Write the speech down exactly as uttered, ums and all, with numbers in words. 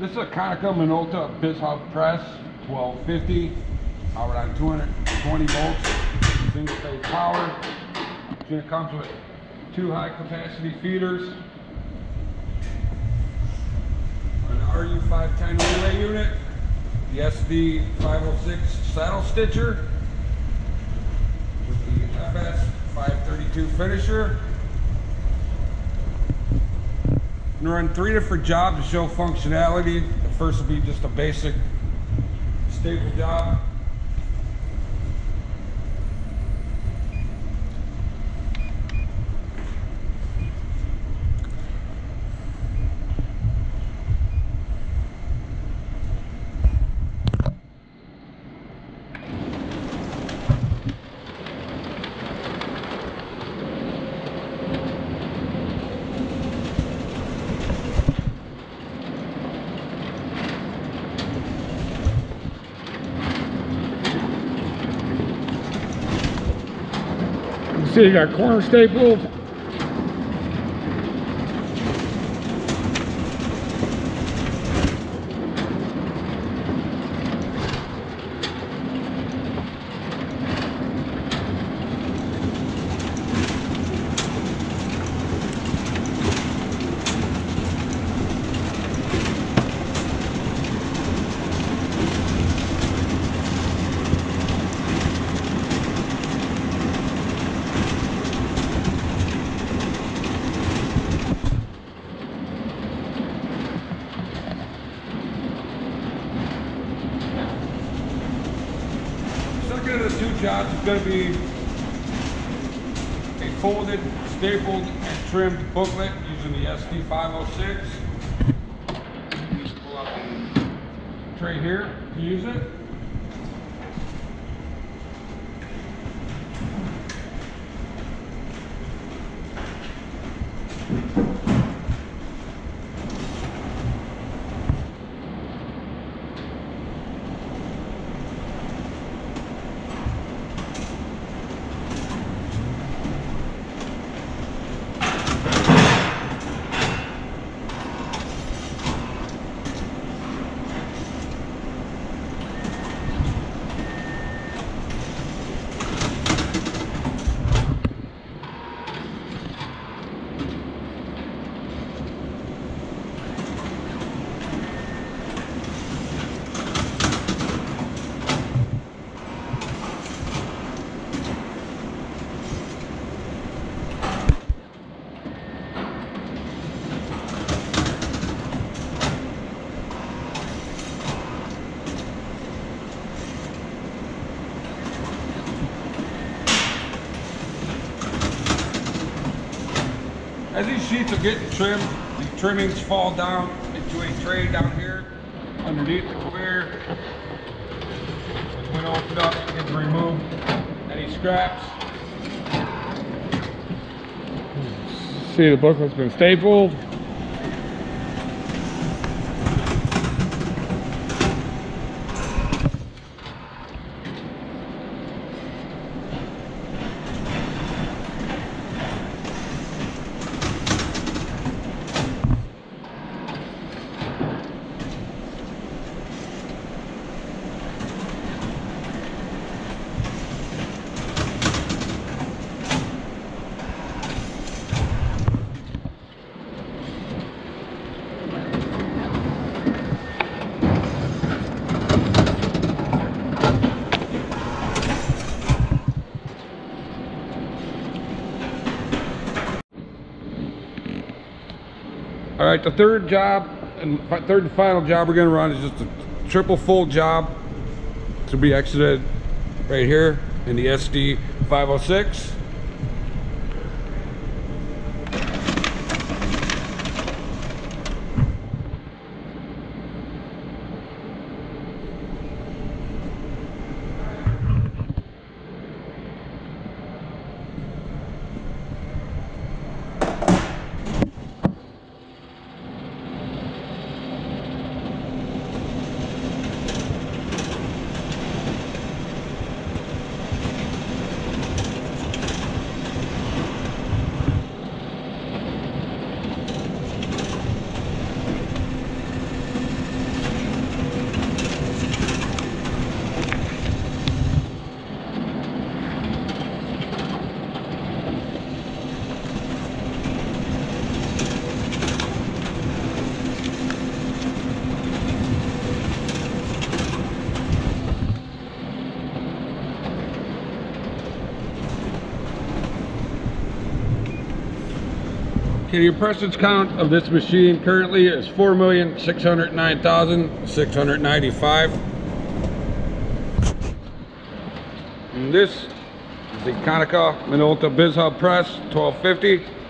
This is a Konica Minolta BizHub press, twelve fifty, powered on two hundred twenty volts, single phase power. It comes with two high capacity feeders, an R U five ten relay unit, the S D five oh six saddle stitcher, with the F S five thirty-two finisher. I'm gonna run three different jobs to show functionality. The first will be just a basic staple job. See, you got corner staples. Second of the two jobs is going to be a folded, stapled, and trimmed booklet using the S D five oh six. Just pull out the tray here to use it. As these sheets are getting trimmed, the trimmings fall down into a tray down here underneath the clear. When opened up, you can remove any scraps. See, the booklet's been stapled. All right, the third job and third and final job we're gonna run is just a triple fold job. This will be exited right here in the S D five oh six. Okay, the impressions count of this machine currently is four million six hundred nine thousand six hundred ninety-five. And this is the Konica Minolta BizHub press twelve fifty.